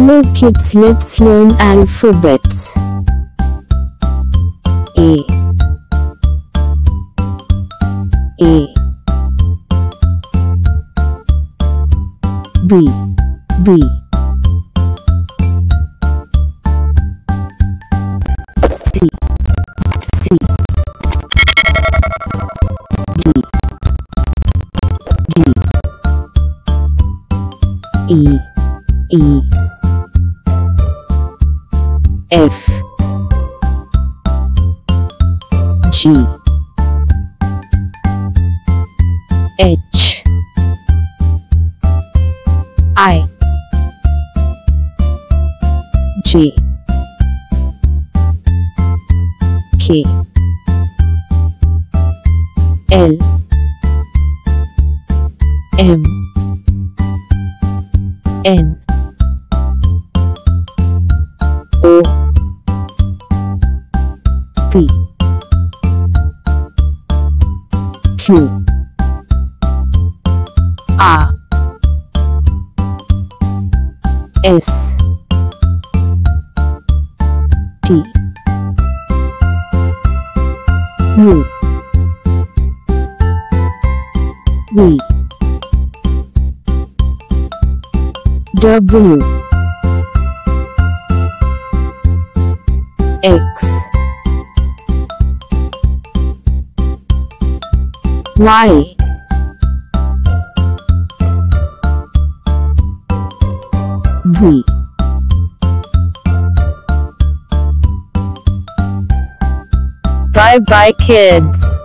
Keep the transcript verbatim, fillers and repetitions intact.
Hello kids, let's learn alphabets. A A B B C C D D E E F G H I J K L M N O P Q R S T U V W X Y Z. Bye bye kids.